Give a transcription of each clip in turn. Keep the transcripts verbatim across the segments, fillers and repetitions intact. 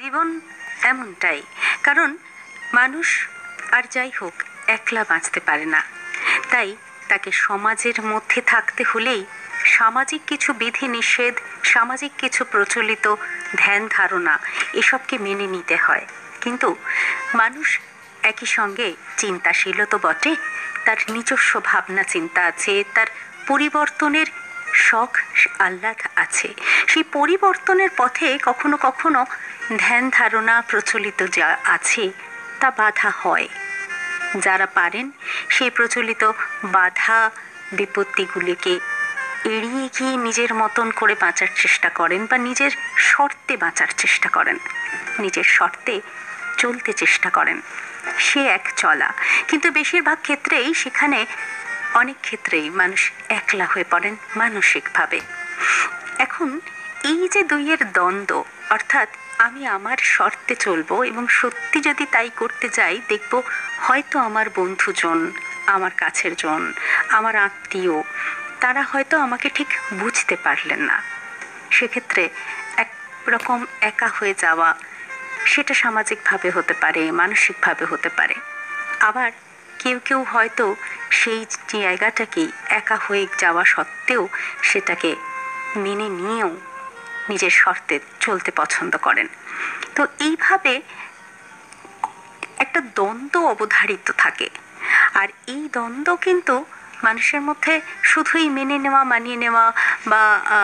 জীবন এমনটাই, কারণ মানুষ আর যাই হোক একলা বাঁচতে পারে না, তাই তাকে সমাজের মধ্যে থাকতে হলেই সামাজিক কিছু বিধি নিষেধ, সামাজিক কিছু প্রচলিত ধ্যান ধারণা এসবকে মেনে নিতে হয়। কিন্তু মানুষ একই সঙ্গে চিন্তাশীলও তো বটে, তার নিজস্ব ভাবনা চিন্তা আছে, তার পরিবর্তনের শখ আহ্লাদ আছে। সেই পরিবর্তনের পথে কখনো কখনো ধ্যান ধারণা প্রচলিত যা আছে তা বাধা হয়। যারা পারেন সেই প্রচলিত বাধা বিপত্তিগুলিকে এড়িয়ে গিয়ে নিজের মতন করে বাঁচার চেষ্টা করেন বা নিজের শর্তে বাঁচার চেষ্টা করেন, নিজের শর্তে চলতে চেষ্টা করেন, সে এক চলা। কিন্তু বেশিরভাগ ক্ষেত্রেই সেখানে অনেক ক্ষেত্রেই মানুষ একলা হয়ে পড়েন মানসিকভাবে। এখন এই যে দুইয়ের দ্বন্দ্ব, অর্থাৎ আমি আমার শর্তে চলবো এবং সত্যি যদি তাই করতে যাই দেখব হয়তো আমার বন্ধুজন, আমার কাছের জন, আমার আত্মীয়, তারা হয়তো আমাকে ঠিক বুঝতে পারলেন না। সেক্ষেত্রে এক রকম একা হয়ে যাওয়া, সেটা সামাজিকভাবে হতে পারে, মানসিকভাবে হতে পারে। আবার কেউ কেউ হয়তো সেই জায়গাটাকেই একা হয়ে যাওয়া সত্ত্বেও সেটাকে মেনে নিয়েও নিজের শর্তে চলতে পছন্দ করেন। তো এইভাবে একটা দ্বন্দ্ব অবধারিত থাকে। আর এই দ্বন্দ্ব কিন্তু মানুষের মধ্যে শুধুই মেনে নেওয়া, মানিয়ে নেওয়া বা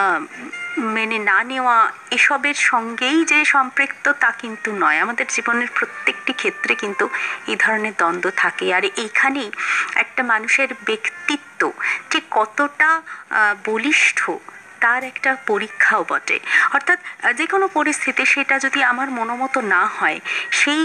মেনে না নেওয়া এসবের সঙ্গেই যে সম্পৃক্ত তা কিন্তু নয়। আমাদের জীবনের প্রত্যেকটি ক্ষেত্রে কিন্তু এই ধরনের দ্বন্দ্ব থাকে। আর এইখানেই একটা মানুষের ব্যক্তিত্ব ঠিক কতটা বলিষ্ঠ তার একটা পরীক্ষাও বটে। অর্থাৎ যে কোনো পরিস্থিতি সেটা যদি আমার মনোমতো না হয়, সেই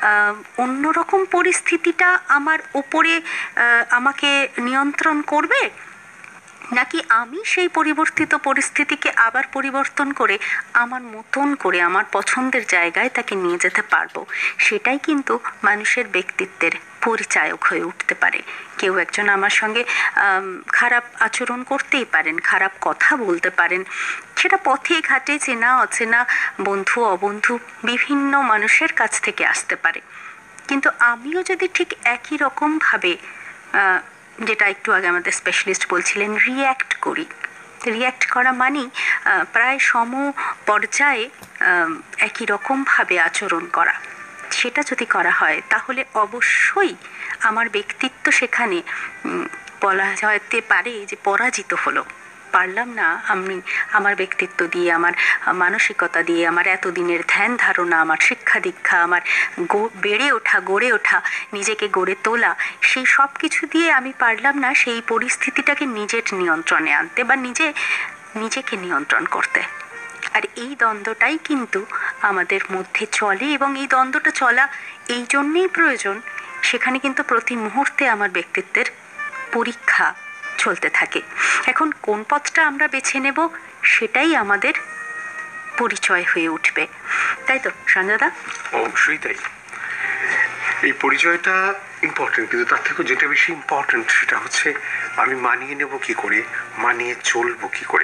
অন্যরকম পরিস্থিতিটা আমার উপরে আমাকে নিয়ন্ত্রণ করবে, নাকি আমি সেই পরিবর্তিত পরিস্থিতিকে আবার পরিবর্তন করে আমার মতন করে আমার পছন্দের জায়গায় তাকে নিয়ে যেতে পারবো, সেটাই কিন্তু মানুষের ব্যক্তিত্বের পরিচায়ক হয়ে উঠতে পারে। কেউ একজন আমার সঙ্গে খারাপ আচরণ করতেই পারেন, খারাপ কথা বলতে পারেন, সেটা পথে ঘাটে চেনা অচেনা বন্ধু অবন্ধু বিভিন্ন মানুষের কাছ থেকে আসতে পারে। কিন্তু আমিও যদি ঠিক একই রকমভাবে, যেটা একটু আগে আমাদের স্পেশালিস্ট বলছিলেন, রিয়্যাক্ট করি, রিয়্যাক্ট করা মানেই প্রায় সম পর্যায়ে একই রকমভাবে আচরণ করা, সেটা যদি করা হয় তাহলে অবশ্যই আমার ব্যক্তিত্ব সেখানে বলা যেতে পারে যে পরাজিত হলো। পারলাম না আমি আমার ব্যক্তিত্ব দিয়ে, আমার মানসিকতা দিয়ে, আমার এতদিনের ধ্যান ধারণা, আমার শিক্ষা দীক্ষা, আমার বেড়ে ওঠা, গড়ে ওঠা, নিজেকে গড়ে তোলা, সেই সব কিছু দিয়ে আমি পারলাম না সেই পরিস্থিতিটাকে নিজের নিয়ন্ত্রণে আনতে বা নিজে নিজেকে নিয়ন্ত্রণ করতে। আর এই দ্বন্দ্বটাই কিন্তু আমাদের মধ্যে চলে এবং এই দ্বন্দ্বটা চলা এই জন্যেই প্রয়োজন, সেখানে কিন্তু প্রতি মুহূর্তে আমার ব্যক্তিত্বের পরীক্ষা চলতে থাকে। এখন কোন পথটা আমরা বেছে নেব সেটাই আমাদের পরিচয় হয়ে উঠবে, তাই তো সঞ্জয়দা? অবশ্যই তাই। এই পরিচয়টা ইম্পর্টেন্ট, কিন্তু তার থেকে যেটা বেশি ইম্পর্টেন্ট সেটা হচ্ছে আমি মানিয়ে নেব কি করে, মানিয়ে চলবো কি করে।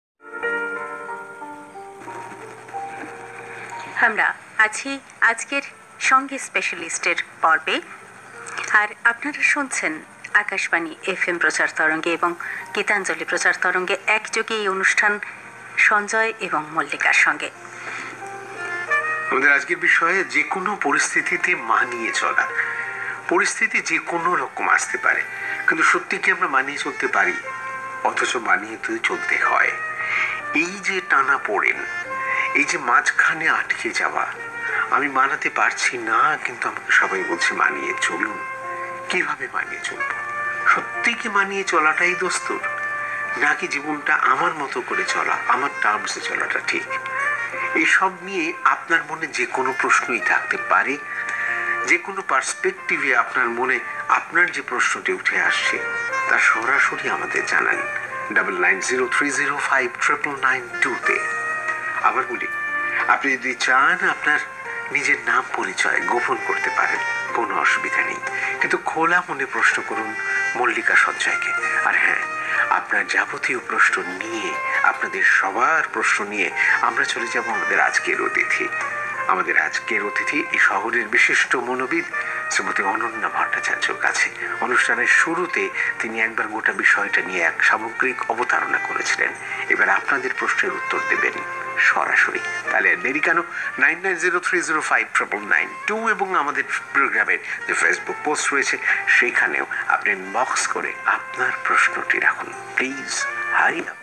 আমরা আছি আজকের সঙ্গে স্পেশালিস্টের পর্বে, আর আপনারা শুনছেন আকাশবাণী এফ এম প্রচার তরঙ্গে এবং গীতাঞ্জলি প্রচার তরঙ্গে একযোগে এই অনুষ্ঠান সঞ্জয় এবং মল্লিকার সঙ্গে। আমাদের আজকের বিষয়ে যে কোনো পরিস্থিতিতে মানিয়ে চলা। পরিস্থিতি যে কোনো রকম আসতে পারে, কিন্তু সত্যি কি আমরা মানিয়ে চলতে পারি? অথচ মানিয়ে তো চলতে হয়। এই যে টানা পড়েন, এই যে মাঝখানে আটকে যাওয়া, আমি মানাতে পারছি না কিন্তু আমাকে সবাই বলছে মানিয়ে চলুন। কিভাবে মানিয়ে চলবো? সত্যি কি মানিয়ে চলাটাই দস্তুর, নাকি জীবনটা আমার মতো করে চলা, আমার টার্মসে চলাটা ঠিক? এসব নিয়ে আপনার মনে যে কোনো প্রশ্নই থাকতে পারে, যে কোনো পার্সপেক্টিভে আপনার মনে আপনার যে প্রশ্নটি উঠে আসছে তা সরাসরি আমাদের জানান double nine zero three zero five triple nine টুতে। আবার বলি, আপনি যদি চান আপনার নিজের নাম পরিচয় গোপন করতে পারেন, কোনো অসুবিধা নেই, কিন্তু খোলা মনে প্রশ্ন করুন মল্লিকা সঞ্জয়কে। আর হ্যাঁ, আপনার যাবতীয় প্রশ্ন নিয়ে, আপনাদের সবার প্রশ্ন নিয়ে আমরা চলে যাব আমাদের আজকের অতিথি, আমাদের আজকের অতিথি এই শহরের বিশিষ্ট মনোবিদ শ্রীমতী অনন্যা ভট্টাচার্যর কাছে। অনুষ্ঠানের শুরুতে তিনি একবার গোটা বিষয়টা নিয়ে এক সামগ্রিক অবতারণা করেছিলেন। এবার আপনাদের প্রশ্নের উত্তর দেবেন সরাসরি। তাহলে দেরি কেন? Nine nine zero three zero five triple nine two এবং আমাদের প্রোগ্রামের যে ফেসবুক পোস্ট রয়েছে সেখানেও আপনি ইনবক্স করে আপনার প্রশ্নটি রাখুন। Please hurry up.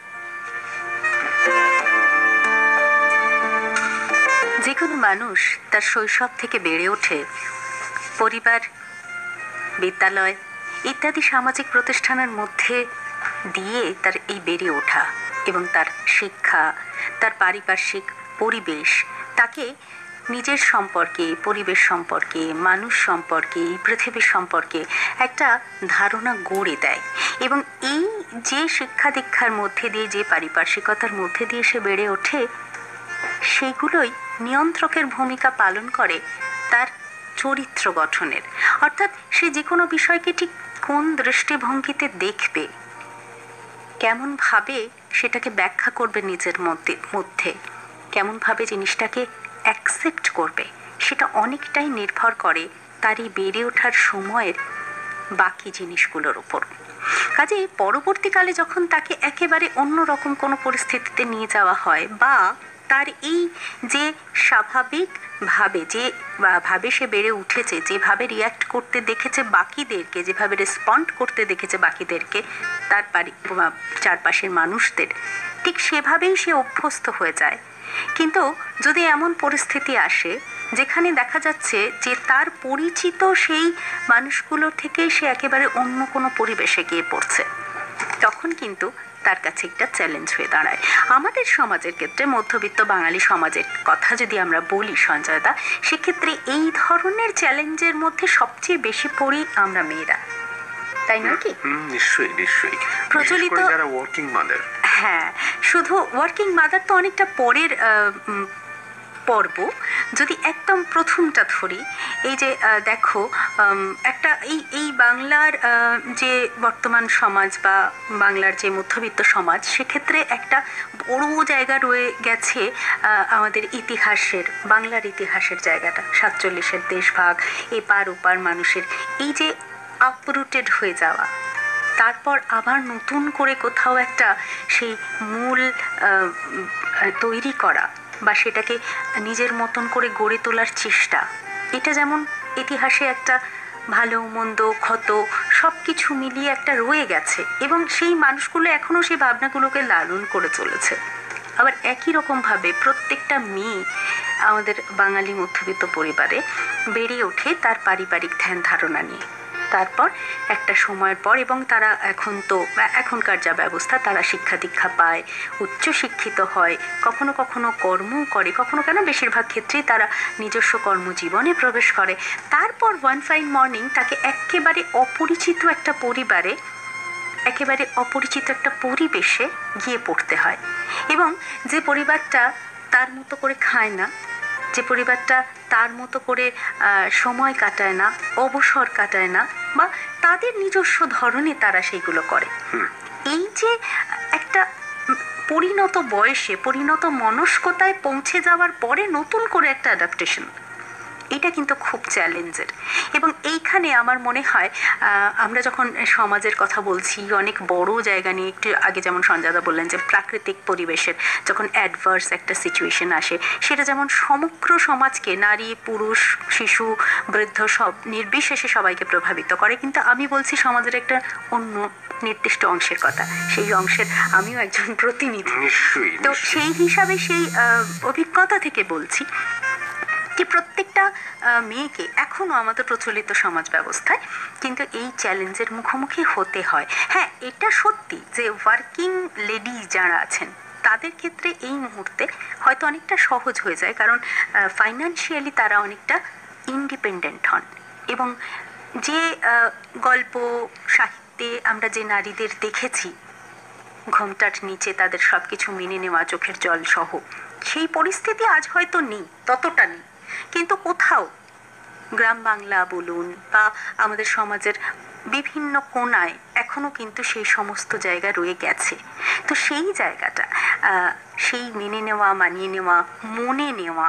যে কোনো মানুষ তার শৈশব থেকে বেড়ে ওঠে পরিবার, বিদ্যালয় ইত্যাদি সামাজিক প্রতিষ্ঠানের মধ্যে দিয়ে তার এই বেড়ে ওঠা এবং তার শিক্ষা, তার পারিপার্শ্বিক পরিবেশ তাকে নিজের সম্পর্কে, পরিবেশ সম্পর্কে, মানুষ সম্পর্কে, এই পৃথিবীর সম্পর্কে একটা ধারণা গড়ে দেয়। এবং এই যে শিক্ষা দীক্ষার মধ্যে দিয়ে, যে পারিপার্শ্বিকতার মধ্যে দিয়ে সে বেড়ে ওঠে, সেগুলোই নিয়ন্ত্রকের ভূমিকা পালন করে তার চরিত্র গঠনের। অর্থাৎ সে যে কোনো বিষয়কে ঠিক কোন দৃষ্টিভঙ্গিতে দেখবে, কেমনভাবে সেটাকে ব্যাখ্যা করবে নিজের মধ্যে মধ্যে কেমনভাবে জিনিসটাকে অ্যাকসেপ্ট করবে, সেটা অনেকটাই নির্ভর করে তার এই বেড়ে ওঠার সময়ের বাকি জিনিসগুলোর উপর। কাজেই পরবর্তীকালে যখন তাকে একেবারে অন্যরকম কোনো পরিস্থিতিতে নিয়ে যাওয়া হয়, বা তার এই যে স্বাভাবিকভাবে যে ভাবে সে বেড়ে উঠেছে, যেভাবে রিয়্যাক্ট করতে দেখেছে বাকিদেরকে, যেভাবে রেসপন্ড করতে দেখেছে বাকিদেরকে, তার পারি চারপাশের মানুষদের, ঠিক সেভাবেই সে অভ্যস্ত হয়ে যায়। কিন্তু যদি এমন পরিস্থিতি আসে যেখানে দেখা যাচ্ছে যে তার পরিচিত সেই মানুষগুলো থেকে সে একেবারে অন্য কোনো পরিবেশে গিয়ে পড়ছে, তখন কিন্তু তার কাছে একটা চ্যালেঞ্জ হয়ে দাঁড়ায়। আমাদের সমাজের ক্ষেত্রে, মধ্যবিত্ত বাঙালি সমাজের কথা যদি আমরা বলি সঞ্জয়দা, সেক্ষেত্রে এই ধরনের চ্যালেঞ্জের মধ্যে সবচেয়ে বেশি পড়ি আমরা মেয়েরা, তাই নয় কি? নিশ্চয়ই নিশ্চয়ই প্রচলিত যারা ওয়ার্কিং মাদার। হ্যাঁ, শুধু ওয়ার্কিং মাদার তো অনেকটা পরের পর্ব। যদি একদম প্রথমটা ধরি, এই যে দেখো, একটা এই এই বাংলার যে বর্তমান সমাজ বা বাংলার যে মধ্যবিত্ত সমাজ, সেক্ষেত্রে একটা বড় জায়গা রয়ে গেছে আমাদের ইতিহাসের, বাংলার ইতিহাসের জায়গাটা, সাতচল্লিশের দেশভাগ, এপার ওপার মানুষের এই যে আপরুটেড হয়ে যাওয়া, তারপর আবার নতুন করে কোথাও একটা সেই মূল তৈরি করা বা সেটাকে নিজের মতন করে গড়ে তোলার চেষ্টা, এটা যেমন ইতিহাসে একটা ভালো মন্দ ক্ষত সব কিছু মিলিয়ে একটা রয়ে গেছে, এবং সেই মানুষগুলো এখনও সেই ভাবনাগুলোকে লালন করে চলেছে। আবার একই রকমভাবে প্রত্যেকটা মেয়ে আমাদের বাঙালি মধ্যবিত্ত পরিবারে বেড়ে ওঠে তার পারিবারিক ধ্যান ধারণা নিয়ে। তারপর একটা সময়ের পর, এবং তারা এখন তো এখনকার যা ব্যবস্থা, তারা শিক্ষা দীক্ষা পায়, উচ্চশিক্ষিত হয়, কখনো কখনো কর্মও করে, কখনো কেন বেশিরভাগ ক্ষেত্রেই তারা নিজস্ব কর্মজীবনে প্রবেশ করে। তারপর ওয়ান ফাইন মর্নিং তাকে একেবারে অপরিচিত একটা পরিবারে, একেবারে অপরিচিত একটা পরিবেশে গিয়ে পড়তে হয়, এবং যে পরিবারটা তার মতো করে খায় না, যে পরিবারটা তার মতো করে সময় কাটায় না, অবসর কাটায় না, বা তাদের নিজস্ব ধরনে তারা সেইগুলো করে, এই যে একটা পরিণত বয়সে, পরিণত মনস্কতায় পৌঁছে যাওয়ার পরে নতুন করে একটা অ্যাডাপ্টেশন, এটা কিন্তু খুব চ্যালেঞ্জের। এবং এইখানে আমার মনে হয় আমরা যখন সমাজের কথা বলছি, অনেক বড় জায়গা নিয়ে, একটু আগে যেমন সঞ্জয়দা বললেন যে প্রাকৃতিক পরিবেশের যখন অ্যাডভার্স একটা সিচুয়েশন আসে, সেটা যেমন সমগ্র সমাজকে, নারী পুরুষ শিশু বৃদ্ধ সব নির্বিশেষে সবাইকে প্রভাবিত করে, কিন্তু আমি বলছি সমাজের একটা অন্য নির্দিষ্ট অংশের কথা, সেই অংশের আমিও একজন প্রতিনিধি। তো সেই হিসাবে সেই অভিজ্ঞতা থেকে বলছি যে প্রত্যেকটা মেয়েকে এখনও আমাদের প্রচলিত সমাজ ব্যবস্থায় কিন্তু এই চ্যালেঞ্জের মুখোমুখি হতে হয়। হ্যাঁ, এটা সত্যি যে ওয়ার্কিং লেডি যারা আছেন তাদের ক্ষেত্রে এই মুহূর্তে হয়তো অনেকটা সহজ হয়ে যায়, কারণ ফাইন্যান্সিয়ালি তারা অনেকটা ইন্ডিপেন্ডেন্ট হন। এবং যে গল্প সাহিত্যে আমরা যে নারীদের দেখেছি ঘোমটার নিচে তাদের সব কিছু মেনে নেওয়া, চোখের জল সহ, সেই পরিস্থিতি আজ হয়তো নেই, ততটা নেই, কিন্তু কোথাও গ্রাম বাংলা বলুন বা আমাদের সমাজের বিভিন্ন কোণায় এখনও কিন্তু সেই সমস্ত জায়গা রয়ে গেছে। তো সেই জায়গাটা, সেই মেনে নেওয়া, মানিয়ে নেওয়া, মনে নেওয়া,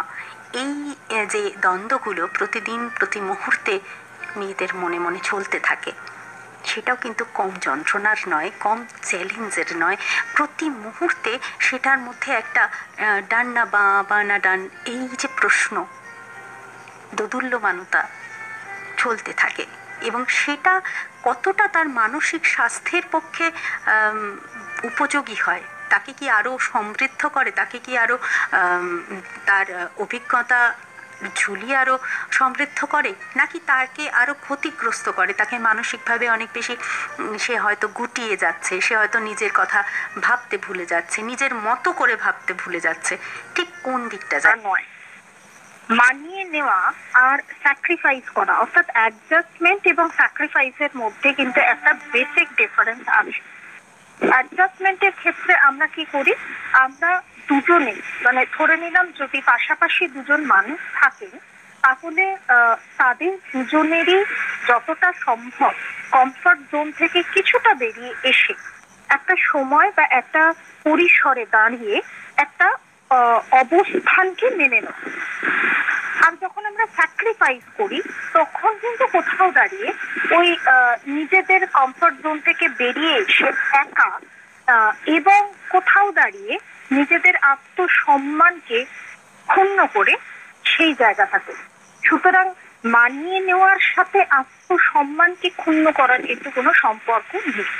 এই এ, যে দ্বন্দ্বগুলো প্রতিদিন প্রতি মুহূর্তে মেয়েদের মনে মনে চলতে থাকে, সেটাও কিন্তু কম যন্ত্রণার নয়, কম চ্যালেঞ্জের নয়। প্রতি মুহূর্তে সেটার মধ্যে একটা আহ, ডান না বা বা না ডান, এই যে প্রশ্ন, দোদুল্যমানতা চলতে থাকে। এবং সেটা কতটা তার মানসিক স্বাস্থ্যের পক্ষে আম, উপযোগী হয়, তাকে কি আরও সমৃদ্ধ করে, তাকে কি আরও তার অভিজ্ঞতা ঝুলিয়ে আরও সমৃদ্ধ করে, নাকি তাকে আরও ক্ষতিগ্রস্ত করে, তাকে মানসিকভাবে অনেক বেশি উম, সে হয়তো গুটিয়ে যাচ্ছে, সে হয়তো নিজের কথা ভাবতে ভুলে যাচ্ছে, নিজের মতো করে ভাবতে ভুলে যাচ্ছে। ঠিক কোন দিকটা তা যায়? নয়। মানিয়ে নেওয়া আর স্যাক্রিফাইস করা, অর্থাৎ অ্যাডজাস্টমেন্ট এবং স্যাক্রিফাইসের মধ্যে কিন্তু একটা বেসিক ডিফারেন্স আছে। অ্যাডজাস্টমেন্টের ক্ষেত্রে আমরা কি করি, আমরা দুজনে, মানে ধরে নিলাম যদি পাশাপাশি দুজন মানুষ থাকেন, তাহলে আহ, তাদের দুজনেরই যতটা সম্ভব কমফর্ট জোন থেকে কিছুটা বেরিয়ে এসে একটা সময় বা একটা পরিসরে দাঁড়িয়ে একটা আহ, অবস্থানকে মেনে নেওয়া। আর যখন আমরা স্যাক্রিফাইস করি, তখন কিন্তু কোথাও দাঁড়িয়ে ওই আহ, নিজেদের কমফর্ট জোন থেকে বেরিয়ে এসে একা আহ, এবং কোথাও দাঁড়িয়ে নিজেদের আত্মসম্মানকে ক্ষুণ্ণ করে সেই জায়গাটাতে। সুতরাং মানিয়ে নেওয়ার সাথে আত্মসম্মানকে ক্ষুণ্ণ করার কিন্তু কোনো সম্পর্ক নেই।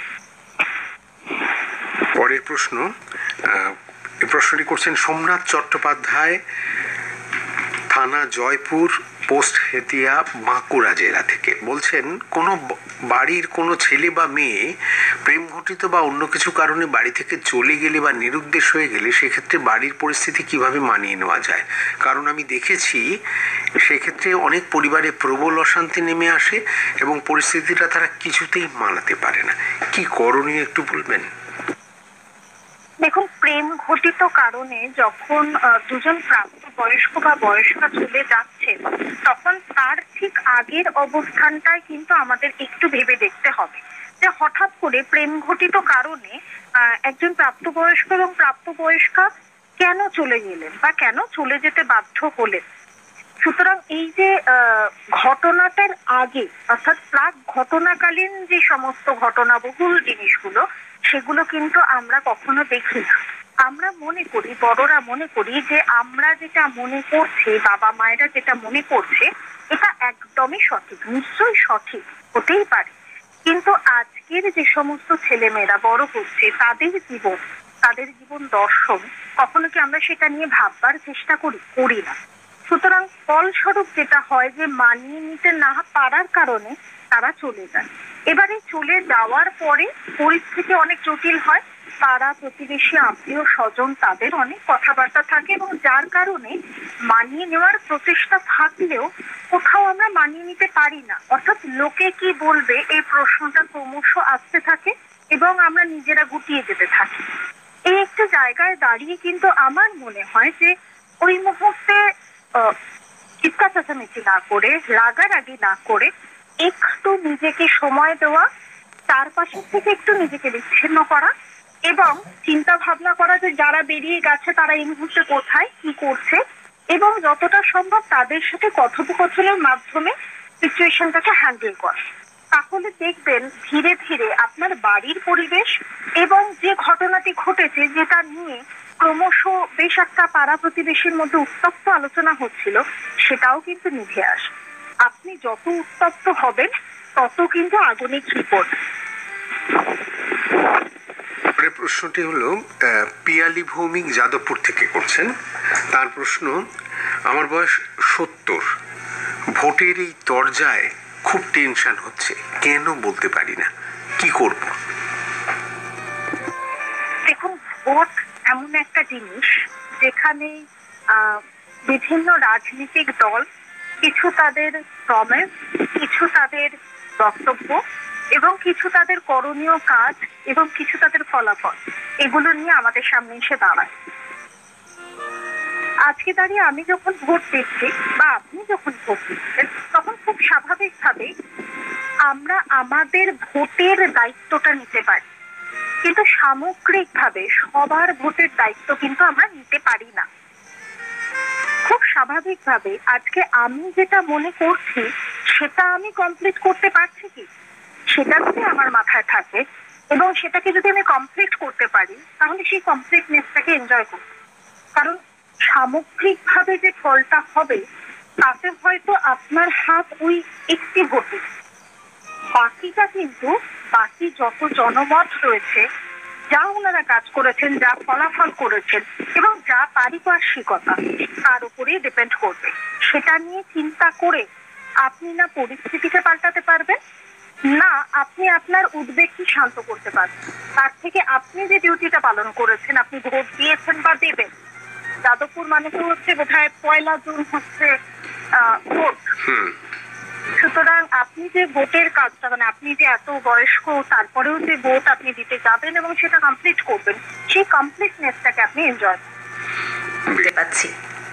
পরের প্রশ্ন, আহ, এই প্রশ্নটি করছেন সোমনাথ চট্টোপাধ্যায়, থানা জয়পুর, পোস্ট হেতিয়া, বাঁকুড়া জেলা থেকে। বলছেন, কোনো ব- বাড়ির কোনো ছেলে বা মেয়ে প্রেম ঘটিত বা অন্য কিছু কারণে বাড়ি থেকে চলে গেলে বা নিরুদ্দেশ হয়ে গেলে সেক্ষেত্রে বাড়ির পরিস্থিতি কিভাবে মানিয়ে নেওয়া যায়? কারণ আমি দেখেছি সেক্ষেত্রে অনেক পরিবারে প্রবল অশান্তি নেমে আসে এবং পরিস্থিতিটা তারা কিছুতেই মানাতে পারে না। কি করণীয় একটু বলবেন? দেখুন, প্রেম ঘটিত কারণে যখন আহ, দুজন প্রাপ্ত বয়স্ক বা বয়স্কা চলে যাচ্ছেন, তখন তার ঠিক আগের অবস্থানটাই কিন্তু আমাদের একটু ভেবে দেখতে হবে যে হঠাৎ করে প্রেম ঘটিত কারণে আহ, একজন প্রাপ্তবয়স্ক এবং প্রাপ্তবয়স্কা কেন চলে গেলেন বা কেন চলে যেতে বাধ্য হলেন। সুতরাং এই যে আহ, ঘটনাটার আগে, অর্থাৎ প্রাক ঘটনাকালীন যে সমস্ত ঘটনাবহুল জিনিসগুলো, সেগুলো কিন্তু আমরা কখনো দেখি না। আমরা মনে করি, বড়রা মনে করি যে আমরা যেটা মনে করছি, বাবা মায়েরা যেটা মনে করছে, এটা একদমই সঠিক, নিশ্চয়ই সঠিক হতেই পারে। কিন্তু আজকের যে সমস্ত ছেলেমেয়েরা বড় হচ্ছে, তাদের জীবন, তাদের জীবন দর্শন, কখনো কি আমরা সেটা নিয়ে ভাববার চেষ্টা করি? করি না। সুতরাং ফলস্বরূপ যেটা হয় যে মানিয়ে নিতে না পারার কারণে তারা চলে যায়। এবারে চলে যাওয়ার পরে পরিস্থিতি অনেক জটিল হয়। পাড়া প্রতিবেশী, আত্মীয় স্বজন, তাদের অনেক কথাবার্তা থাকে এবং যার কারণে মানিয়ে নেওয়ার প্রচেষ্টা থাকলেও কোথাও আমরা মানিয়ে নিতে পারি না। অর্থাৎ লোকে কি বলবে এই প্রশ্নটা ক্রমশ আসতে থাকে এবং আমরা নিজেরা গুটিয়ে যেতে থাকি। এই একটি জায়গায় দাঁড়িয়ে কিন্তু আমার মনে হয় যে ওই মুহূর্তে আহ, চিৎকার চেঁচামেচি না করে, রাগারাগি না করে, একটু নিজেকে সময় দেওয়া, চারপাশের থেকে একটু নিজেকে বিচ্ছিন্ন করা এবং চিন্তা ভাবনা করা যে যারা বেরিয়ে গেছে তারা এই মুহূর্তে কোথায় কি করছে, এবং যতটা সম্ভব তাদের সাথে কথোপকথনের মাধ্যমে সিচুয়েশনটাকে হ্যান্ডেল করা। তাহলে দেখবেন ধীরে ধীরে আপনার বাড়ির পরিবেশ এবং যে ঘটনাটি ঘটেছে, যেটা নিয়ে ক্রমশ বেশ একটা পাড়া প্রতিবেশীর মধ্যে উত্তপ্ত আলোচনা হচ্ছিল, সেটাও কিন্তু নিভে আসে। আপনি যত উত্তপ্ত হবেন তত কিন্তু আগুনে ঘি পড়বে। পরের প্রশ্নটি হলো, আহ, পিয়ালি ভৌমিক যাদবপুর থেকে করছেন। তার প্রশ্ন, আমার বয়স সত্তর, ভোটের এই দরজায় খুব টেনশন হচ্ছে, কেন বলতে পারি না, কি করব? দেখুন, ভোট এমন একটা জিনিস যেখানে আহ, বিভিন্ন রাজনৈতিক দল কিছু তাদের প্রমিস, কিছু তাদের বক্তব্য এবং কিছু তাদের করণীয় কাজ এবং কিছু তাদের ফলাফল, এগুলো নিয়ে আমাদের সামনে এসে দাঁড়ায়। আজকে দাঁড়িয়ে আমি যখন ভোট দিচ্ছি বা আপনি যখন ভোট দিচ্ছেন, তখন খুব স্বাভাবিকভাবে আমরা আমাদের ভোটের দায়িত্বটা নিতে পারি, কিন্তু সামগ্রিকভাবে সবার ভোটের দায়িত্ব কিন্তু আমরা নিতে পারি না। খুব স্বাভাবিকভাবে আজকে আমি যেটা মনে করছি সেটা আমি কমপ্লিট করতে পারছি কি, সেটা যদি আমার মাথায় থাকে এবং সেটাকে যদি আমি কমপ্লিট করতে পারি, তাহলে সেই কমপ্লিটনেসটাকে এনজয় করব। কারণ সামগ্রিকভাবে যে ফলটা হবে তাতে হয়তো আপনার হাত ওই একটি ভোটে, বাকিটা কিন্তু বাকি যত জনমত রয়েছে, যা ওনারা কাজ করেছেন, যা ফলাফল করেছেন এবং যা পারিপার্শ্বিকতা, তার উপরেই ডিপেন্ড করবে। সেটা নিয়ে চিন্তা করে আপনি না পরিস্থিতিকে পাল্টাতে পারবেন, না আপনি আপনার উদ্বেগকে শান্ত করতে পারবেন। তার থেকে আপনি যে ডিউটিটা পালন করেছেন, আপনি ভোট দিয়েছেন বা দেবেন, যাদবপুর মানে তো হচ্ছে বোধহয় পয়লা জুন হচ্ছে আহ ভোট। সুতরাং আপনি যে ভোটের কাজটা, মানে আপনি যে এত বয়স্ক তারপরেও যে ভোট আপনি দিতে যাবেন এবং সেটা কমপ্লিট করবেন, সেই কমপ্লিটনেসটাকে আপনি এনজয় বুঝতে পারছি।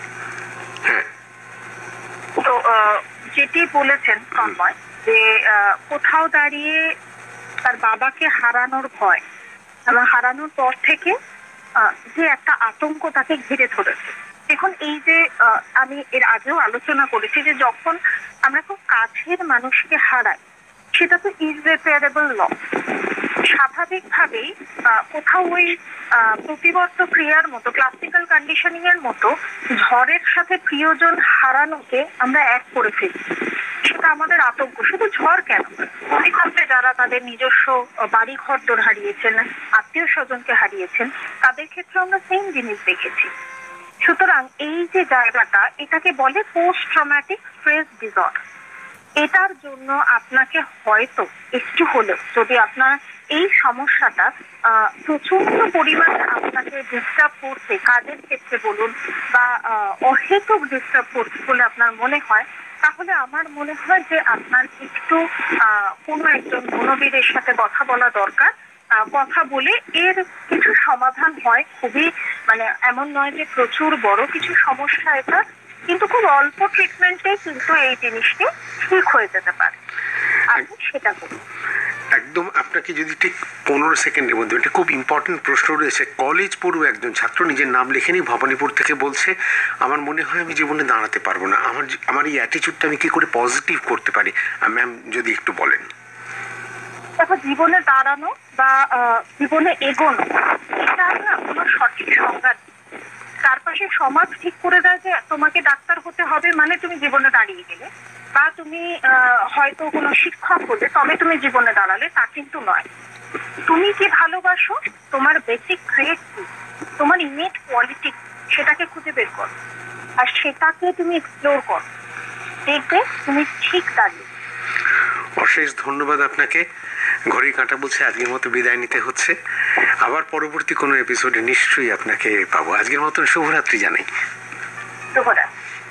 তো আহ, যেটি বলেছেন তন্ময়, যে আহ, কোথাও দাঁড়িয়ে তার বাবাকে হারানোর ভয় এবং হারানোর পর থেকে আহ, যে একটা আতঙ্ক তাকে ঘিরে ধরেছে। দেখুন, এই যে আহ, আমি এর আগেও আলোচনা করেছি যে যখন আমরা খুব কাছের মানুষকে হারাই, সেটা তো ইররিপেয়ারেবল লস। স্বাভাবিকভাবেই আহ, কোথাও ওই আহ, প্রতিবর্ত ক্রিয়ার মতো, ক্লাসিক্যাল কন্ডিশনিং এর মতো ঝড়ের সাথে প্রিয়জন হারানোকে আমরা এক করে ফেলি। সেটা আমাদের আতঙ্ক। শুধু ঝড় কেন, ভূমিকম্পে যারা তাদের নিজস্ব বাড়ি ঘর হারিয়েছেন, আত্মীয় স্বজনকে হারিয়েছেন, তাদের ক্ষেত্রে আমরা সেম জিনিস দেখেছি। সুতরাং এই যে জায়গাটা, এটাকে বলে পোস্ট ট্রমাটিক স্ট্রেস ডিসঅর্ডার। এটার জন্য আপনাকে হয়তো একটু হলেও, যদি আপনার এই সমস্যাটা আহ প্রচন্ড পরিমাণে আপনাকে ডিস্টার্ব করছে, কাজের ক্ষেত্রে বলুন বা আহ অহেতুক ডিস্টার্ব করছে বলে আপনার মনে হয়, তাহলে আমার মনে হয় যে আপনার একটু আহ কোনো একজন মনোবীরের সাথে কথা বলা দরকার। আহ, কথা বলে এর কিছু সমাধান হয়। খুবই মানে এমন নয় যে প্রচুর বড় কিছু সমস্যা এটা, কিন্তু খুব অল্প ট্রিটমেন্টে কিন্তু এই জিনিসটি ঠিক হয়ে যেতে পারে। আপনি সেটা করুন। একদম। আপনাকে যদি ঠিক পনেরো সেকেন্ডের মধ্যে, একটা খুব ইম্পর্টেন্ট প্রশ্ন রয়েছে। কলেজ পড়ুয়া একজন ছাত্র নিজের নাম লেখেনি, ভবানীপুর থেকে বলছে, আমার মনে হয় আমি জীবনে দাঁড়াতে পারবো না, আমার আমার এই অ্যাটিচিউডটা আমি কি করে পজিটিভ করতে পারি? ম্যাম যদি একটু বলেন। দেখো, জীবনে দাঁড়ানো বা আহ, জীবনে এগোনো, এটা না কোনো সঠিক সংজ্ঞা নেই। চারপাশে সমাজ ঠিক করে দেয় যে তোমাকে ডাক্তার হতে হবে মানে তুমি জীবনে দাঁড়িয়ে গেলে, বা তুমি আহ, হয়তো কোনো শিক্ষক হলে তবে তুমি জীবনে দাঁড়ালে, তা কিন্তু নয়। তুমি কি ভালোবাসো, তোমার বেসিক ট্রেট কি, তোমার ইমেজ কোয়ালিটি, সেটাকে খুঁজে বের করো আর সেটাকে তুমি এক্সপ্লোর করো, দেখবে তুমি ঠিক দাঁড়িয়ে। অশেষ ধন্যবাদ আপনাকে। ঘড়ি কাঁটা বলছে আজকের মতো বিদায় নিতে হচ্ছে। আবার পরবর্তী কোনো এপিসোডে নিশ্চয়ই আপনাকে পাবো। আজকের মতন শুভরাত্রি জানাই। শুভরাত্রি।